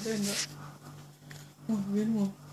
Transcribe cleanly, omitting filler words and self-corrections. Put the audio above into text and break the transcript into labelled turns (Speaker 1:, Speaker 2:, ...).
Speaker 1: เดินแบบโอ้ยเวียนหัว